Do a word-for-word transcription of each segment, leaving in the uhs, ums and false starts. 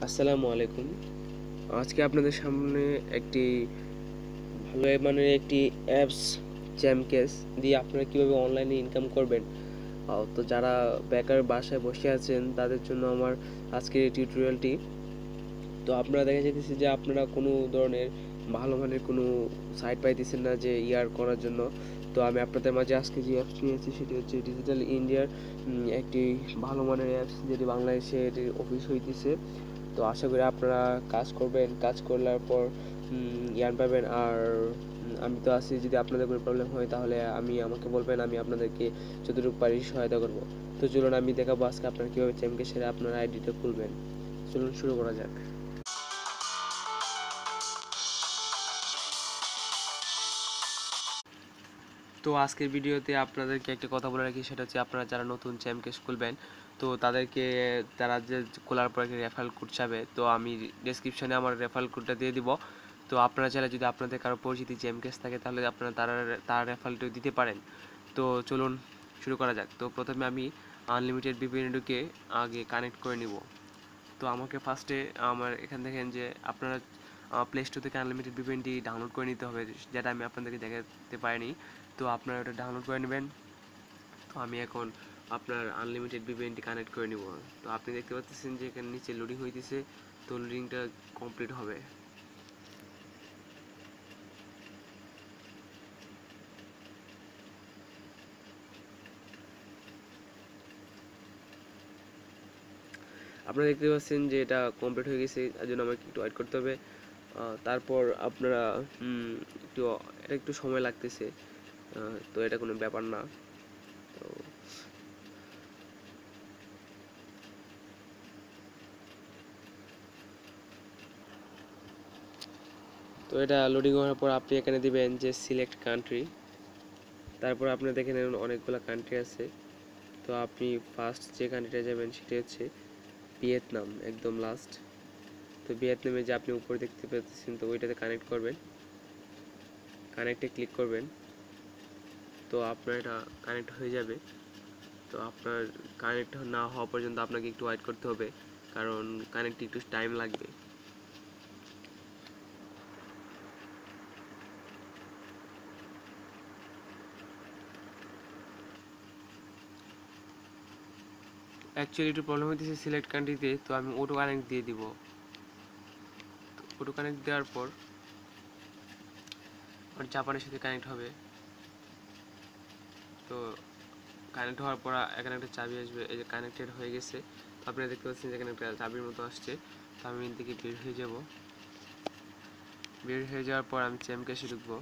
আসসালামু আলাইকুম। আজকে আপনাদের সামনে একটি ভালো মানের একটি অ্যাপস জ্যামকেস দিয়ে আপনারা কিভাবে অনলাইনে ইনকাম করবেন। আহ, তো যারা বেকার বাসায় বসে আছেন তাদের জন্য আমার আজকের এই টিউটোরিয়ালটি। তো আপনারা দেখা যাইতেছে যে আপনারা কোনো ধরনের ভালো মানের কোনো সাইট পাইতেছেন না যে ইয়ার করার জন্য। তো আমি আপনাদের মাঝে আজকে যে অ্যাপস নিয়েছি সেটি হচ্ছে ডিজিটাল ইন্ডিয়ার একটি ভালো মানের অ্যাপস, যেটি বাংলাদেশে এটির অফিস হইতেছে। তো আশা করি আপনারা কাজ করবেন, কাজ করলার পর ইয়ার্ন পাবেন। আর উম, আমি তো আছি, যদি আপনাদের কোনো প্রবলেম হয় তাহলে আমি আমাকে বলবেন, আমি আপনাদেরকে যতটুকু পারি সহায়তা করব। তো চলুন আমি দেখাবো আজকে আপনারা কীভাবে চেমকে সেরে আপনার আইডিটা খুলবেন। চলুন শুরু করা যাক। তো আজকের ভিডিওতে আপনাদেরকে একটা কথা বলে রাখি, সেটা হচ্ছে আপনারা যারা নতুন চ্যামকেস খুলবেন তো তাদেরকে তারা যে খোলার পর একটা রেফারেল কোড চাবে, তো আমি ডেসক্রিপশনে আমার রেফারেল কোডটা দিয়ে দিব। তো আপনারা চাইলে যদি আপনাদের কারো পরিচিতি চ্যামকেস থাকে তাহলে আপনারা তারা তার রেফারেলটাও দিতে পারেন। তো চলুন শুরু করা যাক। তো প্রথমে আমি আনলিমিটেড ভিপিএনটাকে আগে কানেক্ট করে নিব। তো আমাকে ফার্স্টে আমার এখান দেখেন যে আপনারা প্লে স্টোর থেকে আনলিমিটেড ভিপিএনটি ডাউনলোড করে নিতে হবে, যেটা আমি আপনাদেরকে দেখাতে পারিনি। তো আপনারা ওটা ডাউনলোড করে নেবেন। তো আমি এখন আপনার আনলিমিটেড ভিপিএনটি কানেক্ট করে নিব। তো আপনি দেখতে পাচ্ছেন যে এখানে নিচে লোডিং হইতেছে, তো লোডিংটা কমপ্লিট হবে। আপনারা দেখতে পাচ্ছেন যে এটা কমপ্লিট হয়ে গেছে, তার জন্য আমাকে একটু ওয়েট করতে হবে। তারপর আপনারা একটু এটা একটু সময় লাগতেছে, তো এটা কোনো ব্যাপার না। তো তো এটা লোডিং হওয়ার পর আপনি এখানে দিবেন যে সিলেক্ট কান্ট্রি। তারপর আপনি দেখেন অনেকগুলো কান্ট্রি আছে। তো আপনি ফার্স্ট যে কান্ট্রিটা যাবেন সেটা হচ্ছে ভিয়েতনাম, একদম লাস্ট। তো ভিয়েতনামে যে আপনি উপরে দেখতে পাচ্ছেন, তো ওইটাতে কানেক্ট করবেন, কানেক্টে ক্লিক করবেন। তো আপনার এটা কানেক্ট হয়ে যাবে। তো আপনার কানেক্ট না হওয়া পর্যন্ত আপনাকে একটু ওয়েট করতে হবে, কারণ কানেক্টে একটু টাইম লাগবে। অ্যাকচুয়ালি একটু প্রবলেম হইতেছে সিলেক্ট কান্ট্রিতে, তো আমি অটো কানেক্ট দিয়ে দিব। অটো কানেক্ট দেওয়ার পর আমার জাপানের সাথে কানেক্ট হবে। তো কানেক্ট হওয়ার পর এখানে একটা চাবি আসবে, এই যে কানেক্টেড হয়ে গেছে। তো আপনারা দেখতে পাচ্ছেন যে এখানে একটা চাবির মতো আসছে। তো আমি এখান থেকে বের হয়ে যাব। বের হয়ে যাওয়ার পর আমি চ্যামকেসে ঢুকবো।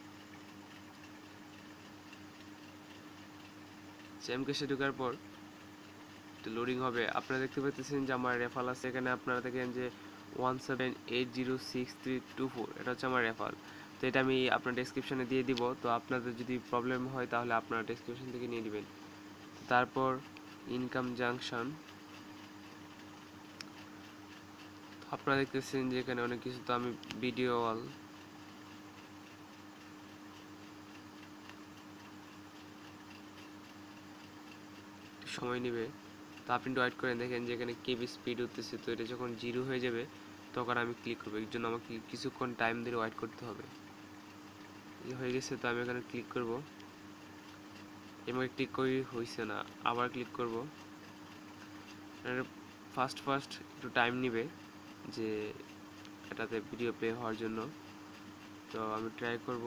চ্যামকেসে ঢোকার পর লোডিং হবে। আপনারা দেখতে পাচ্ছেন যে আমার রেফাল আছে এখানে। আপনারা দেখেন যে one seven eight zero six three two four, এটা হচ্ছে আমার রেফাল। তো এটা আমি আপনার ডেসক্রিপশনে দিয়ে দিব। তো আপনাদের যদি প্রবলেম হয় তাহলে আপনারা ডেসক্রিপশন থেকে নিয়ে নেবেন। তারপর ইনকাম জাংশন, আপনারা দেখতেছেন যে এখানে অনেক কিছু। তো আমি ভিডিও অল, সময় নেবে। তো আপনি ওয়েট করেন, দেখেন যে এখানে কেবি স্পিড হতেছে। তো এটা যখন জিরো হয়ে যাবে তখন আমি ক্লিক করবো, এর জন্য আমাকে কিছুক্ষণ টাইম ধরে ওয়েট করতে হবে। হয়ে গেছে, তো আমি এখানে ক্লিক করব। এবং ক্লিক করি হয়েছে না, আবার ক্লিক করব। ফার্স্ট ফার্স্ট একটু টাইম নেবে যে এটাতে ভিডিও প্লে হওয়ার জন্য। তো আমি ট্রাই করব।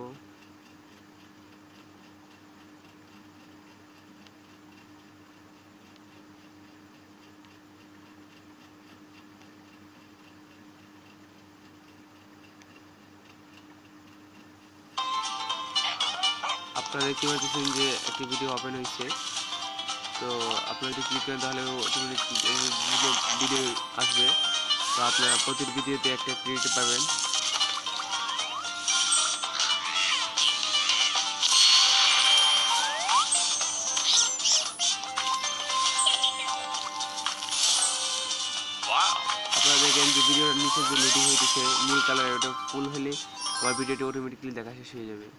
আপনারা দেখতে পাচ্ছেন যে একটি ভিডিও ওপেন হয়েছে। তো আপনারা যদি ক্লিক করেন তাহলে ভিডিও আসবে। তো আপনারা প্রতিটি ভিডিওতে একটা ক্রেডিট পাবেন। আপনারা দেখেন যে ভিডিওর নিচে যে লোডিং হইতেছে নীল কালারের, ওটা ফুল হলে আমার ভিডিওটি অটোমেটিক্যালি দেখা শেষ হয়ে যাবে।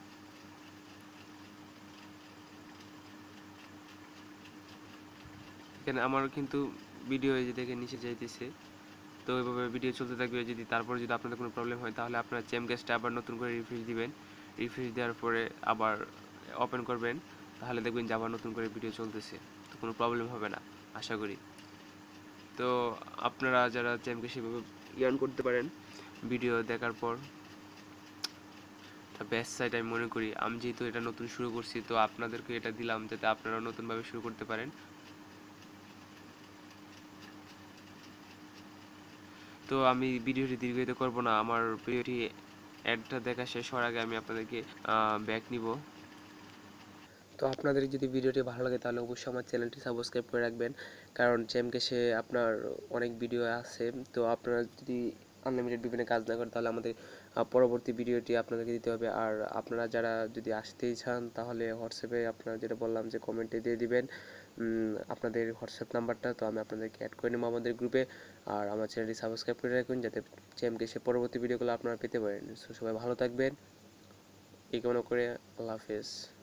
এখানে আমার কিন্তু ভিডিও এই যে দেখে নিচে যাইতেছে। তো ওইভাবে ভিডিও চলতে থাকবে। যদি তারপরে যদি আপনাদের কোনো প্রবলেম হয় তাহলে আপনারা চেমকেসটা আবার নতুন করে রিফ্রেশ দিবেন। রিফ্রেশ দেওয়ার পরে আবার ওপেন করবেন, তাহলে দেখবেন যে আবার নতুন করে ভিডিও চলতেছে। তো কোনো প্রবলেম হবে না আশা করি। তো আপনারা যারা চেমকেস সেভাবে ইয়ার্ন করতে পারেন ভিডিও দেখার পর, বেস্ট সাইট আমি মনে করি। আমি যেহেতু এটা নতুন শুরু করছি তো আপনাদেরকে এটা দিলাম যাতে আপনারা নতুনভাবে শুরু করতে পারেন। তো আমি ভিডিওটি দীর্ঘায়িত করব না, আমার ভিডিওটি অ্যাডটা দেখা শেষ হওয়ার আগে আমি আপনাদেরকে ব্যাক নিব। তো আপনাদের যদি ভিডিওটি ভালো লাগে তাহলে অবশ্যই আমার চ্যানেলটি সাবস্ক্রাইব করে রাখবেন, কারণ চেমকেসে আপনার অনেক ভিডিও আছে। তো আপনারা যদি আনলিমিটেড বিভিন্ন কাজ না করেন তাহলে আমাদের পরবর্তী ভিডিওটি আপনাদেরকে দিতে হবে। আর আপনারা যারা যদি আসতেই চান তাহলে হোয়াটসঅ্যাপে আপনারা যেটা বললাম যে কমেন্টে দিয়ে দিবেন আপনাদের হোয়াটসঅ্যাপ নাম্বারটা, তো আমি আপনাদেরকে অ্যাড করে নেব আমাদের গ্রুপে। আর আমার চ্যানেলটি সাবস্ক্রাইব করে রাখবেন যাতে চেমকেসে পরবর্তী ভিডিওগুলো আপনারা পেতে পারেন। সো সবাই ভালো থাকবেন এই কামনা করে আল্লাহ হাফেজ।